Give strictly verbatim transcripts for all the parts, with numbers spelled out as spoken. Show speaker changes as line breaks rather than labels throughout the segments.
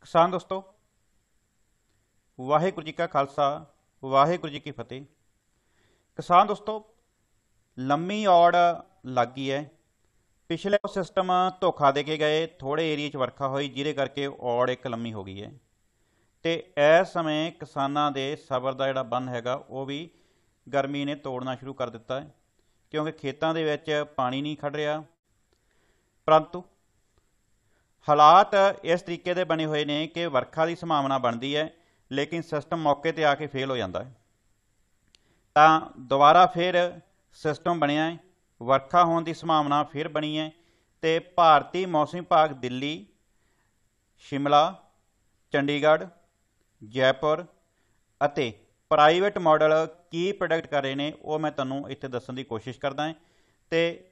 ਕਿਸਾਨ ਦੋਸਤੋ, ਵਾਹਿਗੁਰੂ ਜੀ ਕਾ ਖਾਲਸਾ, ਵਾਹਿਗੁਰੂ ਜੀ ਕੀ ਫਤਿਹ। ਕਿਸਾਨ ਦੋਸਤੋ, ਲੰਮੀ ਔੜ ਲੱਗ ਗਈ ਹੈ। ਪਿਛਲੇ ਸਿਸਟਮ ਧੋਖਾ ਦੇ ਕੇ ਗਏ, ਥੋੜੇ ਏਰੀਏ 'ਚ ਵਰਖਾ ਹੋਈ ਜਿਹਦੇ ਕਰਕੇ ਔੜ ਇੱਕ ਲੰਮੀ ਹੋ ਗਈ ਹੈ। ਤੇ ਇਸ ਸਮੇਂ ਕਿਸਾਨਾਂ ਦੇ ਸਬਰ ਦਾ ਜਿਹੜਾ ਬੰਨ ਹੈਗਾ ਉਹ ਵੀ ਗਰਮੀ ਨੇ ਤੋੜਨਾ ਸ਼ੁਰੂ ਕਰ ਦਿੱਤਾ ਹੈ, ਕਿਉਂਕਿ ਖੇਤਾਂ ਦੇ ਵਿੱਚ ਪਾਣੀ ਨਹੀਂ ਖੜ ਰਿਹਾ। ਪਰੰਤੂ ਹਾਲਾਤ ਇਸ ਤਰੀਕੇ ਦੇ ਬਣੇ ਹੋਏ ਨੇ ਕਿ ਵਰਖਾ ਦੀ ਸੰਭਾਵਨਾ ਬਣਦੀ ਹੈ, ਲੇਕਿਨ ਸਿਸਟਮ ਮੌਕੇ 'ਤੇ ਆ ਕੇ ਫੇਲ ਹੋ ਜਾਂਦਾ ਹੈ। ਤਾਂ ਦੁਬਾਰਾ ਫਿਰ ਸਿਸਟਮ ਬਣਿਆ ਹੈ, ਵਰਖਾ ਹੋਣ ਦੀ ਸੰਭਾਵਨਾ ਫਿਰ ਬਣੀ ਹੈ। ਅਤੇ ਭਾਰਤੀ ਮੌਸਮੀ ਵਿਭਾਗ ਦਿੱਲੀ, ਸ਼ਿਮਲਾ, ਚੰਡੀਗੜ੍ਹ, ਜੈਪੁਰ ਅਤੇ ਪ੍ਰਾਈਵੇਟ ਮਾਡਲ ਕੀ ਪ੍ਰੋਡਕਟ ਕਰ ਰਹੇ ਨੇ ਉਹ ਮੈਂ ਤੁਹਾਨੂੰ ਇੱਥੇ ਦੱਸਣ ਦੀ ਕੋਸ਼ਿਸ਼ ਕਰਦਾ ਹਾਂ। ਅਤੇ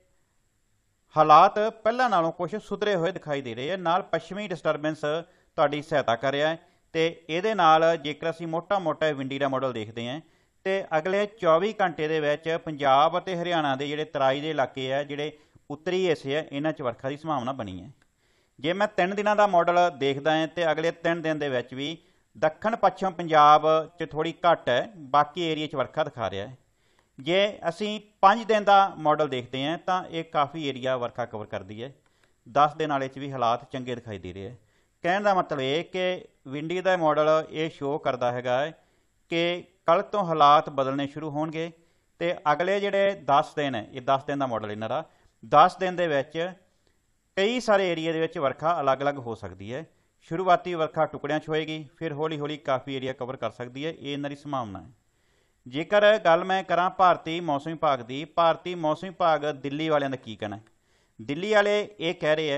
ਹਾਲਾਤ ਪਹਿਲਾਂ ਨਾਲੋਂ ਕੁਝ ਸੁਧਰੇ ਹੋਏ ਦਿਖਾਈ ਦੇ ਰਹੇ ਹੈ। ਨਾਲ ਪੱਛਮੀ ਡਿਸਟਰਬੈਂਸ ਤੁਹਾਡੀ ਸਹਾਇਤਾ ਕਰ ਰਿਹਾ ਹੈ। ਅਤੇ ਇਹਦੇ ਨਾਲ ਜੇਕਰ ਅਸੀਂ ਮੋਟਾ ਮੋਟਾ ਵਿੰਡੀ ਦਾ ਮਾਡਲ ਦੇਖਦੇ ਹਾਂ ਅਤੇ ਅਗਲੇ ਚੌਵੀ ਘੰਟੇ ਦੇ ਵਿੱਚ ਪੰਜਾਬ ਅਤੇ ਹਰਿਆਣਾ ਦੇ ਜਿਹੜੇ ਤਰਾਈ ਦੇ ਇਲਾਕੇ ਹੈ, ਜਿਹੜੇ ਉੱਤਰੀ ਹਿੱਸੇ ਹੈ, ਇਹਨਾਂ 'ਚ ਵਰਖਾ ਦੀ ਸੰਭਾਵਨਾ ਬਣੀ ਹੈ। ਜੇ ਮੈਂ ਤਿੰਨ ਦਿਨਾਂ ਦਾ ਮਾਡਲ ਦੇਖਦਾ ਹਾਂ ਅਤੇ ਅਗਲੇ ਤਿੰਨ ਦਿਨ ਦੇ ਵਿੱਚ ਵੀ ਦੱਖਣ ਪੱਛਮ ਪੰਜਾਬ 'ਚ ਥੋੜ੍ਹੀ ਘੱਟ ਹੈ, ਬਾਕੀ ਏਰੀਏ 'ਚ ਵਰਖਾ ਦਿਖਾ ਰਿਹਾ ਹੈ। ਜੇ ਅਸੀਂ ਪੰਜ ਦਿਨ ਦਾ ਮਾਡਲ ਦੇਖਦੇ ਹਾਂ ਤਾਂ ਇਹ ਕਾਫੀ ਏਰੀਆ ਵਰਖਾ ਕਵਰ ਕਰਦੀ ਹੈ। ਦਸ ਦਿਨ ਵਾਲੇ 'ਚ ਵੀ ਹਾਲਾਤ ਚੰਗੇ ਦਿਖਾਈ ਦੇ ਰਹੇ ਹੈ। ਕਹਿਣ ਦਾ ਮਤਲਬ ਇਹ ਕਿ ਵਿੰਡੀ ਦਾ ਮਾਡਲ ਇਹ ਸ਼ੋਅ ਕਰਦਾ ਹੈਗਾ ਹੈ ਕਿ ਕੱਲ੍ਹ ਤੋਂ ਹਾਲਾਤ ਬਦਲਣੇ ਸ਼ੁਰੂ ਹੋਣਗੇ ਅਤੇ ਅਗਲੇ ਜਿਹੜੇ ਦਸ ਦਿਨ ਹੈ, ਇਹ ਦਸ ਦਿਨ ਦਾ ਮਾਡਲ ਇਹਨਾਂ ਦਾ, ਦਸ ਦਿਨ ਦੇ ਵਿੱਚ ਕਈ ਸਾਰੇ ਏਰੀਏ ਦੇ ਵਿੱਚ ਵਰਖਾ ਅਲੱਗ-ਅਲੱਗ ਹੋ ਸਕਦੀ ਹੈ। ਸ਼ੁਰੂਆਤੀ ਵਰਖਾ ਟੁਕੜਿਆਂ 'ਚ ਹੋਏਗੀ, ਫਿਰ ਹੌਲੀ ਹੌਲੀ ਕਾਫੀ ਏਰੀਆ ਕਵਰ ਕਰ ਸਕਦੀ ਹੈ। ਇਹ ਇਹਨਾਂ ਦੀ ਸੰਭਾਵਨਾ ਹੈ। ਜੇਕਰ ਗੱਲ ਮੈਂ ਕਰਾਂ ਭਾਰਤੀ ਮੌਸਮ ਵਿਭਾਗ ਦੀ, ਭਾਰਤੀ ਮੌਸਮ ਵਿਭਾਗ ਦਿੱਲੀ ਵਾਲਿਆਂ ਦਾ ਕੀ ਕਹਿਣਾ ਹੈ? ਦਿੱਲੀ ਵਾਲੇ ਇਹ ਕਹਿ ਰਹੇ ਹੈ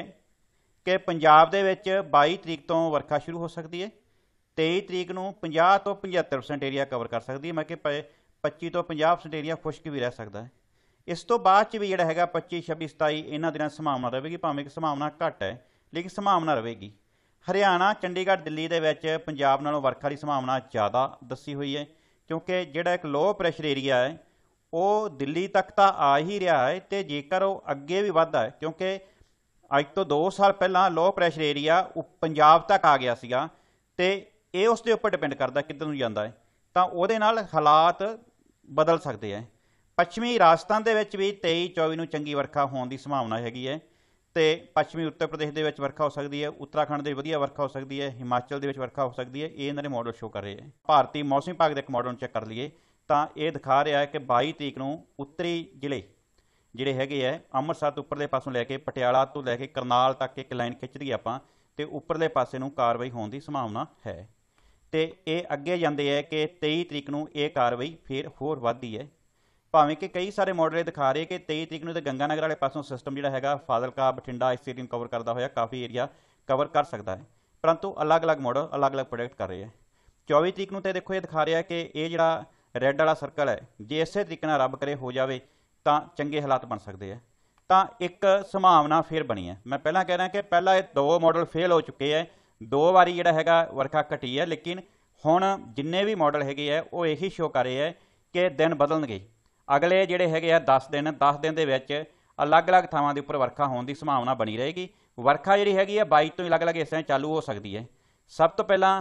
ਕਿ ਪੰਜਾਬ ਦੇ ਵਿੱਚ ਬਾਈ ਤਰੀਕ ਤੋਂ ਵਰਖਾ ਸ਼ੁਰੂ ਹੋ ਸਕਦੀ ਹੈ, ਤੇਈ ਤਰੀਕ ਨੂੰ ਪੰਜਾਹ ਤੋਂ ਪਝੱਤਰ ਪਰਸੈਂਟ ਏਰੀਆ ਕਵਰ ਕਰ ਸਕਦੀ ਹੈ। ਮੈਂ ਕਿ ਪੱਚੀ ਤੋਂ ਪੰਜਾਹ ਪਰਸੈਂਟ ਏਰੀਆ ਖੁਸ਼ਕ ਵੀ ਰਹਿ ਸਕਦਾ ਹੈ। ਇਸ ਤੋਂ ਬਾਅਦ 'ਚ ਵੀ ਜਿਹੜਾ ਹੈਗਾ ਪੱਚੀ ਛੱਬੀ ਸਤਾਈ ਇਹਨਾਂ ਦਿਨਾਂ ਸੰਭਾਵਨਾ ਰਹੇਗੀ, ਭਾਵੇਂ ਕਿ ਸੰਭਾਵਨਾ ਘੱਟ ਹੈ ਲੇਕਿਨ ਸੰਭਾਵਨਾ ਰਹੇਗੀ। ਹਰਿਆਣਾ, ਚੰਡੀਗੜ੍ਹ, ਦਿੱਲੀ ਦੇ ਵਿੱਚ ਪੰਜਾਬ ਨਾਲੋਂ ਵਰਖਾ ਦੀ ਸੰਭਾਵਨਾ ਜ਼ਿਆਦਾ ਦੱਸੀ ਹੋਈ ਹੈ, ਕਿਉਂਕਿ ਜਿਹੜਾ ਇੱਕ ਲੋਅ ਪ੍ਰੈਸ਼ਰ ਏਰੀਆ ਹੈ ਉਹ ਦਿੱਲੀ ਤੱਕ ਤਾਂ ਆ ਹੀ ਰਿਹਾ ਹੈ ਅਤੇ ਜੇਕਰ ਉਹ ਅੱਗੇ ਵੀ ਵੱਧਦਾ ਹੈ, ਕਿਉਂਕਿ ਅੱਜ ਤੋਂ ਦੋ ਸਾਲ ਪਹਿਲਾਂ ਲੋਅ ਪ੍ਰੈਸ਼ਰ ਏਰੀਆ ਪੰਜਾਬ ਤੱਕ ਆ ਗਿਆ ਸੀਗਾ ਅਤੇ ਇਹ ਉਸ ਦੇ ਉੱਪਰ ਡਿਪੈਂਡ ਕਰਦਾ ਕਿੱਧਰ ਨੂੰ ਜਾਂਦਾ ਹੈ, ਤਾਂ ਉਹਦੇ ਨਾਲ ਹਾਲਾਤ ਬਦਲ ਸਕਦੇ ਹੈ। ਪੱਛਮੀ ਰਾਜਸਥਾਨ ਦੇ ਵਿੱਚ ਵੀ ਤੇਈ ਚੌਵੀ ਨੂੰ ਚੰਗੀ ਵਰਖਾ ਹੋਣ ਦੀ ਸੰਭਾਵਨਾ ਹੈਗੀ ਹੈ ਅਤੇ ਪੱਛਮੀ ਉੱਤਰ ਪ੍ਰਦੇਸ਼ ਦੇ ਵਿੱਚ ਵਰਖਾ ਹੋ ਸਕਦੀ ਹੈ, ਉੱਤਰਾਖੰਡ ਦੇ ਵਧੀਆ ਵਰਖਾ ਹੋ ਸਕਦੀ ਹੈ, ਹਿਮਾਚਲ ਦੇ ਵਿੱਚ ਵਰਖਾ ਹੋ ਸਕਦੀ ਹੈ। ਇਹ ਇਹਨਾਂ ਦੇ ਮਾਡਲ ਸ਼ੋਅ ਕਰ ਰਹੇ ਹੈ। ਭਾਰਤੀ ਮੌਸਮ ਵਿਭਾਗ ਦੇ ਇੱਕ ਮਾਡਲ ਨੂੰ ਚੈੱਕ ਕਰ ਲਈਏ ਤਾਂ ਇਹ ਦਿਖਾ ਰਿਹਾ ਹੈ ਕਿ ਬਾਈ ਤਰੀਕ ਨੂੰ ਉੱਤਰੀ ਜ਼ਿਲ੍ਹੇ ਜਿਹੜੇ ਹੈਗੇ ਹੈ, ਅੰਮ੍ਰਿਤਸਰ ਤੋਂ ਉੱਪਰਲੇ ਪਾਸੋਂ ਲੈ ਕੇ ਪਟਿਆਲਾ ਤੋਂ ਲੈ ਕੇ ਕਰਨਾਲ ਤੱਕ ਇੱਕ ਲਾਈਨ ਖਿੱਚ ਦਈਏ ਆਪਾਂ, ਅਤੇ ਉੱਪਰਲੇ ਪਾਸੇ ਨੂੰ ਕਾਰਵਾਈ ਹੋਣ ਦੀ ਸੰਭਾਵਨਾ ਹੈ। ਅਤੇ ਇਹ ਅੱਗੇ ਜਾਂਦੇ ਹੈ ਕਿ ਤੇਈ ਤਰੀਕ ਨੂੰ ਇਹ ਕਾਰਵਾਈ ਫਿਰ ਹੋਰ ਵੱਧਦੀ ਹੈ, ਭਾਵੇਂ ਕਿ ਕਈ ਸਾਰੇ ਮਾਡਲ ਇਹ ਦਿਖਾ ਰਹੇ ਕਿ ਤੇਈ ਤਰੀਕ ਨੂੰ ਤਾਂ ਗੰਗਾਨਗਰ ਵਾਲੇ ਪਾਸੋਂ ਸਿਸਟਮ ਜਿਹੜਾ ਹੈਗਾ ਫਾਜ਼ਿਲਕਾ, ਬਠਿੰਡਾ ਇਸ ਏਰੀਆ ਨੂੰ ਕਵਰ ਕਰਦਾ ਹੋਇਆ ਕਾਫੀ ਏਰੀਆ ਕਵਰ ਕਰ ਸਕਦਾ ਹੈ, ਪਰੰਤੂ ਅਲੱਗ-ਅਲੱਗ ਮਾਡਲ ਅਲੱਗ-ਅਲੱਗ ਪ੍ਰੋਡਕਟ ਕਰ ਰਹੇ ਹੈ। ਚੌਵੀ ਤਰੀਕ ਨੂੰ ਤਾਂ ਦੇਖੋ ਇਹ ਦਿਖਾ ਰਿਹਾ ਕਿ ਇਹ ਜਿਹੜਾ ਰੈੱਡ ਵਾਲਾ ਸਰਕਲ ਹੈ, ਜੇ ਇਸੇ ਤਰੀਕੇ ਨਾਲ ਰੱਬ ਕਰੇ ਹੋ ਜਾਵੇ ਤਾਂ ਚੰਗੇ ਹਾਲਾਤ ਬਣ ਸਕਦੇ ਹੈ। ਤਾਂ ਇੱਕ ਸੰਭਾਵਨਾ ਫਿਰ ਬਣੀ ਹੈ। ਮੈਂ ਪਹਿਲਾਂ ਕਹਿ ਰਿਹਾ ਕਿ ਪਹਿਲਾਂ ਇਹ ਦੋ ਮਾਡਲ ਫੇਲ ਹੋ ਚੁੱਕੇ ਹੈ, ਦੋ ਵਾਰੀ ਜਿਹੜਾ ਹੈਗਾ ਵਰਖਾ ਘਟੀ ਹੈ, ਲੇਕਿਨ ਹੁਣ ਜਿੰਨੇ ਵੀ ਮਾਡਲ ਹੈਗੇ ਹੈ ਉਹ ਇਹੀ ਸ਼ੋਅ ਕਰ ਰਹੇ ਹੈ ਕਿ ਦਿਨ ਬਦਲਣਗੇ। ਅਗਲੇ ਜਿਹੜੇ ਹੈਗੇ ਆ ਦਸ ਦਿਨ ਦਸ ਦਿਨ ਦੇ ਵਿੱਚ ਅਲੱਗ-ਅਲੱਗ ਥਾਵਾਂ ਦੇ ਉੱਪਰ ਵਰਖਾ ਹੋਣ ਦੀ ਸੰਭਾਵਨਾ ਬਣੀ ਰਹੇਗੀ। ਵਰਖਾ ਜਿਹੜੀ ਹੈਗੀ ਹੈ ਬਾਈ ਤੋਂ ਅਲੱਗ-ਅਲੱਗ ਹਿੱਸਿਆਂ ਚਾਲੂ ਹੋ ਸਕਦੀ ਹੈ। ਸਭ ਤੋਂ ਪਹਿਲਾਂ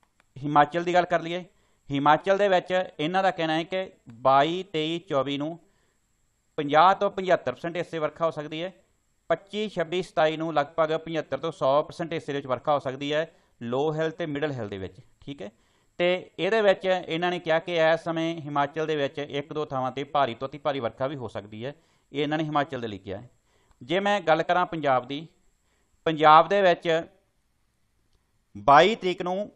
ਹਿਮਾਚਲ ਦੀ ਗੱਲ ਕਰ ਲਈਏ। ਹਿਮਾਚਲ ਦੇ ਵਿੱਚ ਇਹਨਾਂ ਦਾ ਕਹਿਣਾ ਹੈ ਕਿ ਬਾਈ ਤੇਈ ਚੌਵੀ ਨੂੰ ਪੰਜਾਹ ਤੋਂ ਪਝੱਤਰ ਪਰਸੈਂਟ ਹਿੱਸੇ ਵਰਖਾ ਹੋ ਸਕਦੀ ਹੈ। ਪੱਚੀ ਛੱਬੀ ਸਤਾਈ ਨੂੰ ਲਗਭਗ ਪਝੱਤਰ ਤੋਂ ਸੌ ਪਰਸੈਂਟ ਹਿੱਸੇ ਵਿੱਚ ਵਰਖਾ ਹੋ ਸਕਦੀ ਹੈ, ਲੋ ਹਿਲ ਅਤੇ ਮਿਡਲ ਹਿਲ ਦੇ ਵਿੱਚ। ਠੀਕ ਹੈ, ਅਤੇ ਇਹਦੇ ਵਿੱਚ ਇਹਨਾਂ ਨੇ ਕਿਹਾ ਕਿ ਇਸ ਸਮੇਂ ਹਿਮਾਚਲ ਦੇ ਵਿੱਚ ਇੱਕ ਦੋ ਥਾਵਾਂ 'ਤੇ ਭਾਰੀ ਤੋਂ ਅਤੀ ਭਾਰੀ ਵਰਖਾ ਵੀ ਹੋ ਸਕਦੀ ਹੈ। ਇਹ ਇਹਨਾਂ ਨੇ ਹਿਮਾਚਲ ਦੇ ਲਈ ਕਿਹਾ ਹੈ। ਜੇ ਮੈਂ ਗੱਲ ਕਰਾਂ ਪੰਜਾਬ ਦੀ, ਪੰਜਾਬ ਦੇ ਵਿੱਚ ਬਾਈ ਤਰੀਕ ਨੂੰ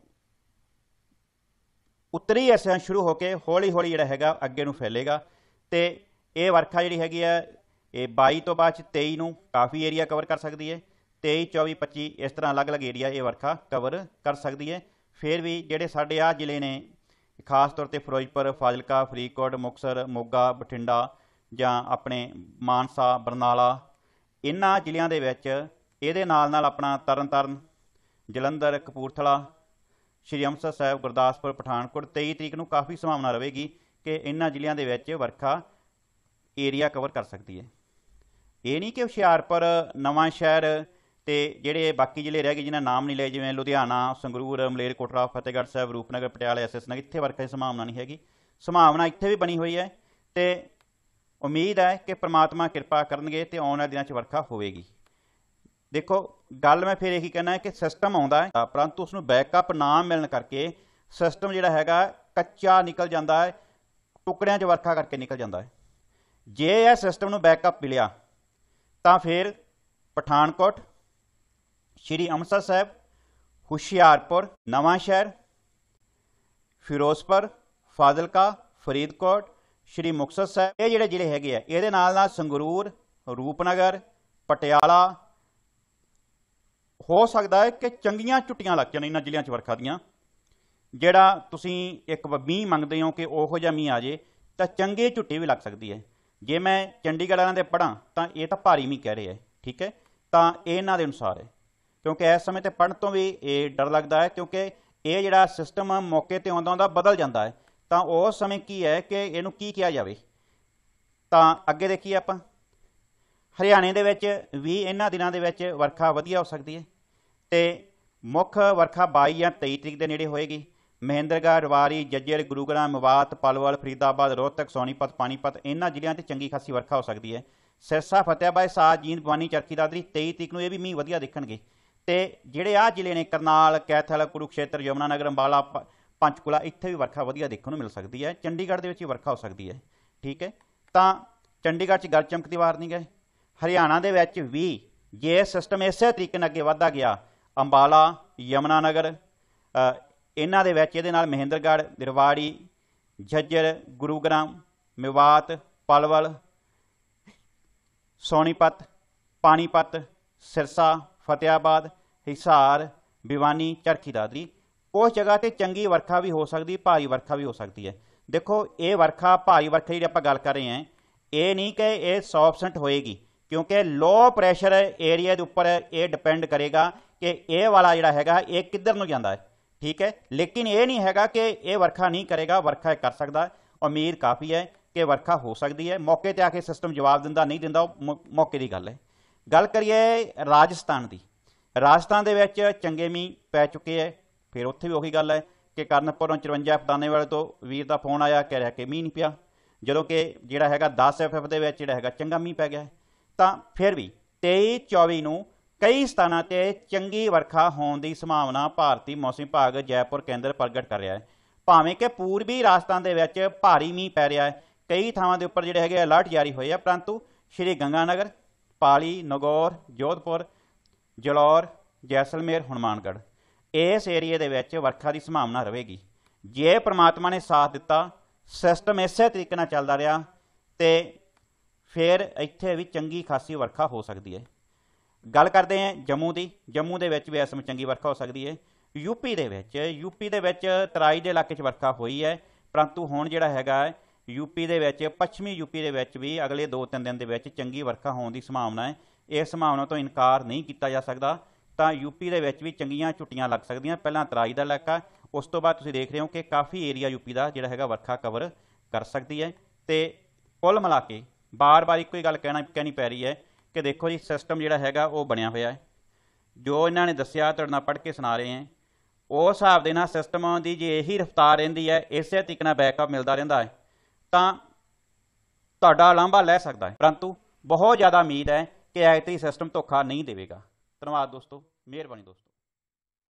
ਉੱਤਰੀ ਹਿੱਸਿਆਂ ਸ਼ੁਰੂ ਹੋ ਕੇ ਹੌਲੀ ਹੌਲੀ ਜਿਹੜਾ ਹੈਗਾ ਅੱਗੇ ਨੂੰ ਫੈਲੇਗਾ ਅਤੇ ਇਹ ਵਰਖਾ ਜਿਹੜੀ ਹੈਗੀ ਹੈ ਇਹ ਬਾਈ ਤੋਂ ਬਾਅਦ 'ਚ ਤੇਈ ਨੂੰ ਕਾਫੀ ਏਰੀਆ ਕਵਰ ਕਰ ਸਕਦੀ ਹੈ। ਤੇਈ ਚੌਵੀ ਪੱਚੀ ਇਸ ਤਰ੍ਹਾਂ ਅਲੱਗ-ਅਲੱਗ ਏਰੀਆ ਇਹ ਵਰਖਾ ਕਵਰ ਕਰ ਸਕਦੀ ਹੈ। ਫਿਰ ਵੀ ਜਿਹੜੇ ਸਾਡੇ ਆਹ ਜ਼ਿਲ੍ਹੇ ਨੇ, ਖਾਸ ਤੌਰ 'ਤੇ ਫਿਰੋਜ਼ਪੁਰ, ਫਾਜ਼ਿਲਕਾ, ਫਰੀਦਕੋਟ, ਮੁਕਤਸਰ, ਮੋਗਾ, ਬਠਿੰਡਾ ਜਾਂ ਆਪਣੇ ਮਾਨਸਾ, ਬਰਨਾਲਾ, ਇਹਨਾਂ ਜ਼ਿਲ੍ਹਿਆਂ ਦੇ ਵਿੱਚ ਇਹਦੇ ਨਾਲ ਨਾਲ ਆਪਣਾ ਤਰਨ ਤਾਰਨ, ਜਲੰਧਰ, ਕਪੂਰਥਲਾ, ਸ਼੍ਰੀ ਅੰਮ੍ਰਿਤਸਰ ਸਾਹਿਬ, ਗੁਰਦਾਸਪੁਰ, ਪਠਾਨਕੋਟ ਤੇਈ ਤਰੀਕ ਨੂੰ ਕਾਫੀ ਸੰਭਾਵਨਾ ਰਹੇਗੀ ਕਿ ਇਹਨਾਂ ਜ਼ਿਲ੍ਹਿਆਂ ਦੇ ਵਿੱਚ ਵਰਖਾ ਏਰੀਆ ਕਵਰ ਕਰ ਸਕਦੀ ਹੈ। ਇਹ ਨਹੀਂ ਕਿ ਹੁਸ਼ਿਆਰਪੁਰ, ਨਵਾਂ ਸ਼ਹਿਰ ਤੇ ਜਿਹੜੇ ਬਾਕੀ ਜ਼ਿਲ੍ਹੇ ਰਹਿ ਗਏ ਜਿਨ੍ਹਾਂ ਨਾਮ ਨਹੀਂ ਲਏ, ਜਿਵੇਂ ਲੁਧਿਆਣਾ, ਸੰਗਰੂਰ, ਮਲੇਰਕੋਟਲਾ, ਫਤਿਹਗੜ੍ਹ ਸਾਹਿਬ, ਰੂਪਨਗਰ, ਪਟਿਆਲਾ, ਐਸ ਐਸ ਨਗਰ, ਇੱਥੇ ਵਰਖਾ ਦੀ ਸੰਭਾਵਨਾ ਨਹੀਂ ਹੈਗੀ। ਸੰਭਾਵਨਾ ਇੱਥੇ ਵੀ ਬਣੀ ਹੋਈ ਹੈ ਤੇ ਉਮੀਦ ਹੈ ਕਿ ਪ੍ਰਮਾਤਮਾ ਕਿਰਪਾ ਕਰਨਗੇ ਤੇ ਆਉਣ ਵਾਲੇ ਦਿਨਾਂ 'ਚ ਵਰਖਾ ਹੋਵੇਗੀ। ਦੇਖੋ ਗੱਲ ਮੈਂ ਫਿਰ ਇਹੀ ਕਹਿਣਾ ਹੈ ਕਿ ਸਿਸਟਮ ਆਉਂਦਾ ਹੈ ਪਰੰਤੂ ਉਸਨੂੰ ਬੈਕਅਪ ਨਾ ਮਿਲਣ ਕਰਕੇ ਸਿਸਟਮ ਜਿਹੜਾ ਹੈਗਾ ਕੱਚਾ ਨਿਕਲ ਜਾਂਦਾ ਹੈ, ਟੁਕੜਿਆਂ 'ਚ ਵਰਖਾ ਕਰਕੇ ਨਿਕਲ ਜਾਂਦਾ ਹੈ। ਜੇ ਇਹ ਸਿਸਟਮ ਨੂੰ ਬੈਕਅਪ ਮਿਲਿਆ ਤਾਂ ਫਿਰ ਪਠਾਨਕੋਟ, ਸ਼੍ਰੀ ਅੰਮ੍ਰਿਤਸਰ ਸਾਹਿਬ, ਹੁਸ਼ਿਆਰਪੁਰ, ਨਵਾਂ ਸ਼ਹਿਰ, ਫਿਰੋਜ਼ਪੁਰ, ਫਾਜ਼ਿਲਕਾ, ਫਰੀਦਕੋਟ, ਸ਼੍ਰੀ ਮੁਕਤਸਰ ਸਾਹਿਬ, ਇਹ ਜਿਹੜੇ ਜ਼ਿਲ੍ਹੇ ਹੈਗੇ ਆ ਇਹਦੇ ਨਾਲ ਨਾਲ ਸੰਗਰੂਰ, ਰੂਪਨਗਰ, ਪਟਿਆਲਾ, ਹੋ ਸਕਦਾ ਹੈ ਕਿ ਚੰਗੀਆਂ ਝੁੱਟੀਆਂ ਲੱਗ ਜਾਣ ਇਹਨਾਂ ਜ਼ਿਲ੍ਹਿਆਂ 'ਚ ਵਰਖਾ ਦੀਆਂ। ਜਿਹੜਾ ਤੁਸੀਂ ਇੱਕ ਮੀਂਹ ਮੰਗਦੇ ਹੋ ਕਿ ਉਹੋ ਜਿਹਾ ਮੀਂਹ ਆ ਜੇ ਤਾਂ ਚੰਗੀ ਝੁੱਟੀ ਵੀ ਲੱਗ ਸਕਦੀ ਹੈ। ਜੇ ਮੈਂ ਚੰਡੀਗੜ੍ਹ ਵਾਲਿਆਂ ਦੇ ਪੜ੍ਹਾਂ ਤਾਂ ਇਹ ਤਾਂ ਭਾਰੀ ਮੀਂਹ ਕਹਿ ਰਹੇ ਹੈ, ਠੀਕ ਹੈ, ਤਾਂ ਇਹ ਇਹਨਾਂ ਦੇ ਅਨੁਸਾਰ ਹੈ। ਕਿਉਂਕਿ ਇਸ ਸਮੇਂ 'ਤੇ ਪੜ੍ਹਨ ਤੋਂ ਵੀ ਇਹ ਡਰ ਲੱਗਦਾ ਹੈ ਕਿਉਂਕਿ ਇਹ ਜਿਹੜਾ ਸਿਸਟਮ ਮੌਕੇ 'ਤੇ ਆਉਂਦਾ ਆਉਂਦਾ ਬਦਲ ਜਾਂਦਾ ਹੈ, ਤਾਂ ਉਸ ਸਮੇਂ ਕੀ ਹੈ ਕਿ ਇਹਨੂੰ ਕੀ ਕਿਹਾ ਜਾਵੇ। ਤਾਂ ਅੱਗੇ ਦੇਖੀਏ ਆਪਾਂ, ਹਰਿਆਣੇ ਦੇ ਵਿੱਚ ਵੀ ਇਹਨਾਂ ਦਿਨਾਂ ਦੇ ਵਿੱਚ ਵਰਖਾ ਵਧੀਆ ਹੋ ਸਕਦੀ ਹੈ ਤੇ ਮੁੱਖ ਵਰਖਾ ਬਾਈ ਜਾਂ ਤੇਈ ਤਰੀਕ ਦੇ ਨੇੜੇ ਹੋਏਗੀ। ਮਹਿੰਦਰਗੜ੍ਹ, ਰਵਾਰੀ, ਜੱਜਰ, ਗੁਰੂਗ੍ਰਾਮ, ਮਵਾਤ, ਪਲਵਲ, ਫਰੀਦਾਬਾਦ, ਰੋਹਤਕ, ਸੋਨੀਪਤ, ਪਾਣੀਪਤ, ਇਹਨਾਂ ਜ਼ਿਲ੍ਹਿਆਂ 'ਤੇ ਚੰਗੀ ਖਾਸੀ ਵਰਖਾ ਹੋ ਸਕਦੀ ਹੈ। ਸਿਰਸਾ, ਫਤਿਆਬਾਦ, ਸਾਜ, ਜੀਂਦ, ਭਵਾਨੀ, ਚਰਖੀ ਦਾਦਰੀ ਤੇਈ ਤਰੀਕ ਨੂੰ ਇਹ ਵੀ ਮੀਂਹ ਵਧੀਆ ਦੇਖਣਗੇ। ਤੇ ਜਿਹੜੇ ਆਹ ਜ਼ਿਲ੍ਹੇ ਨੇ ਕਰਨਾਲ, ਕੈਥਲ, ਕੁਰੂਕਸ਼ੇਤਰ, ਯਮੁਨਾਨਗਰ, ਅੰਬਾਲਾ, ਪੰਚਕੂਲਾ, ਇੱਥੇ ਵੀ ਵਰਖਾ ਵਧੀਆ ਦੇਖਣ ਨੂੰ ਮਿਲ ਸਕਦੀ ਹੈ। ਚੰਡੀਗੜ੍ਹ ਦੇ ਵਿੱਚ ਵੀ ਵਰਖਾ ਹੋ ਸਕਦੀ ਹੈ, ਠੀਕ ਹੈ। ਤਾਂ ਚੰਡੀਗੜ੍ਹ 'ਚ ਗਰਜ ਚਮਕ ਦੀ ਵਾਰ ਨਹੀਂ ਗਏ। ਹਰਿਆਣਾ ਦੇ ਵਿੱਚ ਵੀ ਜੇ ਸਿਸਟਮ ਇਸੇ ਤਰੀਕੇ ਨਾਲ ਅੱਗੇ ਵੱਧਦਾ ਗਿਆ, ਅੰਬਾਲਾ, ਯਮੁਨਾਨਗਰ, ਇਹਨਾਂ ਦੇ ਵਿੱਚ ਇਹਦੇ ਨਾਲ ਮਹਿੰਦਰਗੜ੍ਹ, ਰਿਵਾੜੀ, ਝੱਜਰ, ਗੁਰੂਗ੍ਰਾਮ, ਮੇਵਾਤ, ਪਲਵਲ, ਸੋਨੀਪਤ, ਪਾਣੀਪਤ, ਸਿਰਸਾ, ਫਤਿਆਬਾਦ, ਹਿਸਾਰ, ਭਿਵਾਨੀ, ਚਰਖੀ ਦਾਦਰੀ, ਕੁਛ ਜਗ੍ਹਾ 'ਤੇ ਚੰਗੀ ਵਰਖਾ ਵੀ ਹੋ ਸਕਦੀ, ਭਾਰੀ ਵਰਖਾ ਵੀ ਹੋ ਸਕਦੀ ਹੈ। ਦੇਖੋ ਇਹ ਵਰਖਾ, ਭਾਰੀ ਵਰਖਾ ਜਿਹੜੀ ਆਪਾਂ ਗੱਲ ਕਰ ਰਹੇ ਹਾਂ, ਇਹ ਨਹੀਂ ਕਿ ਇਹ ਸੌ ਪਰਸੈਂਟ ਹੋਏਗੀ ਕਿਉਂਕਿ ਲੋ ਪ੍ਰੈਸ਼ਰ ਏਰੀਆ ਦੇ ਉੱਪਰ ਇਹ ਡਿਪੈਂਡ ਕਰੇਗਾ ਕਿ ਇਹ ਵਾਲਾ ਜਿਹੜਾ ਹੈਗਾ ਇਹ ਕਿੱਧਰ ਨੂੰ ਜਾਂਦਾ ਹੈ, ਠੀਕ ਹੈ। ਲੇਕਿਨ ਇਹ ਨਹੀਂ ਹੈਗਾ ਕਿ ਇਹ ਵਰਖਾ ਨਹੀਂ ਕਰੇਗਾ, ਵਰਖਾ ਕਰ ਸਕਦਾ। ਉਮੀਦ ਕਾਫੀ ਹੈ ਕਿ ਵਰਖਾ ਹੋ ਸਕਦੀ ਹੈ। ਮੌਕੇ 'ਤੇ ਆ ਕੇ ਸਿਸਟਮ ਜਵਾਬ ਦਿੰਦਾ ਨਹੀਂ ਦਿੰਦਾ, ਉਹ ਮੌਕੇ ਦੀ ਗੱਲ ਹੈ। ਗੱਲ ਕਰੀਏ ਰਾਜਸਥਾਨ ਦੀ, ਰਾਜਸਥਾਨ ਦੇ ਵਿੱਚ ਚੰਗੇ ਮੀਂਹ ਪੈ ਚੁੱਕੇ ਹੈ। ਫਿਰ ਉੱਥੇ ਵੀ ਉਹੀ ਗੱਲ ਹੈ ਕਿ ਕਰਨਪੁਰੋਂ ਚੁਰੰਜਾ ਫਦਾਨੇ ਵਾਲੇ ਤੋਂ ਵੀਰ ਦਾ ਫੋਨ ਆਇਆ, ਕਹਿ ਰਿਹਾ ਕਿ ਮੀਂਹ ਨਹੀਂ ਪਿਆ, ਜਦੋਂ ਕਿ ਜਿਹੜਾ ਹੈਗਾ ਦਸ ਐਫ ਐਫ ਦੇ ਵਿੱਚ ਜਿਹੜਾ ਹੈਗਾ ਚੰਗਾ ਮੀਂਹ ਪੈ ਗਿਆ। ਤਾਂ ਫਿਰ ਵੀ ਤੇਈ ਚੌਵੀ ਨੂੰ ਕਈ ਸਥਾਨਾਂ 'ਤੇ ਚੰਗੀ ਵਰਖਾ ਹੋਣ ਦੀ ਸੰਭਾਵਨਾ ਭਾਰਤੀ ਮੌਸਮ ਵਿਭਾਗ ਜੈਪੁਰ ਕੇਂਦਰ ਪ੍ਰਗਟ ਕਰ ਰਿਹਾ ਹੈ। ਭਾਵੇਂ ਕਿ ਪੂਰਬੀ ਰਾਜਸਥਾਨ ਦੇ ਵਿੱਚ ਭਾਰੀ ਮੀਂਹ ਪੈ ਰਿਹਾ ਹੈ, ਕਈ ਥਾਵਾਂ ਦੇ ਉੱਪਰ ਜਿਹੜੇ ਹੈਗੇ ਅਲਰਟ ਜਾਰੀ ਹੋਏ ਆ, ਪਰੰਤੂ ਸ਼੍ਰੀ ਗੰਗਾਨਗਰ, ਪਾਲੀ, ਨਗੌਰ, ਜੋਧਪੁਰ, ਜਲੌਰ, ਜੈਸਲਮੇਰ, ਹਨੂੰਮਾਨਗੜ੍ਹ ਇਸ ਏਰੀਏ ਦੇ ਵਿੱਚ ਵਰਖਾ ਦੀ ਸੰਭਾਵਨਾ ਰਹੇਗੀ। ਜੇ ਪ੍ਰਮਾਤਮਾ ਨੇ ਸਾਥ ਦਿੱਤਾ, ਸਿਸਟਮ ਇਸੇ ਤਰੀਕੇ ਨਾਲ ਚੱਲਦਾ ਰਿਹਾ ਤੇ ਫਿਰ ਇੱਥੇ ਵੀ ਚੰਗੀ ਖਾਸੀ ਵਰਖਾ ਹੋ ਸਕਦੀ ਹੈ। ਗੱਲ ਕਰਦੇ ਹਾਂ ਜੰਮੂ ਦੀ, ਜੰਮੂ ਦੇ ਵਿੱਚ ਵੀ ਇਸ ਸਮੇਂ ਚੰਗੀ ਵਰਖਾ ਹੋ ਸਕਦੀ ਹੈ। ਯੂਪੀ ਦੇ ਵਿੱਚ ਯੂਪੀ ਦੇ ਵਿੱਚ ਤਰਾਈ ਦੇ ਇਲਾਕੇ 'ਚ ਵਰਖਾ ਹੋਈ ਹੈ, ਪਰੰਤੂ ਹੁਣ ਜਿਹੜਾ ਹੈਗਾ ਯੂਪੀ ਦੇ ਵਿੱਚ, ਪੱਛਮੀ ਯੂਪੀ ਦੇ ਵਿੱਚ ਵੀ ਅਗਲੇ ਦੋ ਤਿੰਨ ਦਿਨ ਦੇ ਵਿੱਚ ਚੰਗੀ ਵਰਖਾ ਹੋਣ ਦੀ ਸੰਭਾਵਨਾ ਹੈ। ਇਸ ਸੰਭਾਵਨਾ ਤੋਂ ਇਨਕਾਰ ਨਹੀਂ ਕੀਤਾ ਜਾ ਸਕਦਾ। ਤਾਂ ਯੂਪੀ ਦੇ ਵਿੱਚ ਵੀ ਚੰਗੀਆਂ ਝੁੱਟੀਆਂ ਲੱਗ ਸਕਦੀਆਂ। ਪਹਿਲਾਂ ਤਰਾਈ ਦਾ ਇਲਾਕਾ, ਉਸ ਤੋਂ ਬਾਅਦ ਤੁਸੀਂ ਦੇਖ ਰਹੇ ਹੋ ਕਿ ਕਾਫੀ ਏਰੀਆ ਯੂਪੀ ਦਾ ਜਿਹੜਾ ਹੈਗਾ ਵਰਖਾ ਕਵਰ ਕਰ ਸਕਦੀ ਹੈ। ਤੇ ਕੁੱਲ ਮਿਲਾ ਕੇ ਬਾਰ ਬਾਰ ਇੱਕੋ ਹੀ ਗੱਲ ਕਹਿਣਾ ਕਹਿਣੀ ਪੈ ਰਹੀ ਹੈ ਕਿ ਦੇਖੋ ਜੀ ਸਿਸਟਮ ਜਿਹੜਾ ਹੈਗਾ ਉਹ ਬਣਿਆ ਹੋਇਆ ਹੈ। ਜੋ ਇਹਨਾਂ ਨੇ ਦੱਸਿਆ ਤੁਹਾਡੇ ਨਾਲ ਪੜ੍ਹ ਕੇ ਸੁਣਾ ਰਹੇ ਹਾਂ, ਉਸ ਹਿਸਾਬ ਦੇ ਨਾਲ ਸਿਸਟਮ ਦੀ ਜੇ ਇਹੀ ਰਫਤਾਰ ਰਹਿੰਦੀ ਹੈ, ਇਸੇ ਤਰੀਕੇ ਨਾਲ ਬੈਕਅਪ ਮਿਲਦਾ ਰਹਿੰਦਾ ਹੈ, ਤਾਂ ਤੁਹਾਡਾ ਲਾਂਭਾ ਲੈ ਸਕਦਾ ਹੈ। ਪਰੰਤੂ ਬਹੁਤ ਜ਼ਿਆਦਾ ਉਮੀਦ ਹੈ ਕਿ ਐਤਕੀ ਸਿਸਟਮ ਧੋਖਾ ਨਹੀਂ ਦੇਵੇਗਾ। ਧੰਨਵਾਦ ਦੋਸਤੋ, ਮਿਹਰਬਾਨੀ ਦੋਸਤੋ।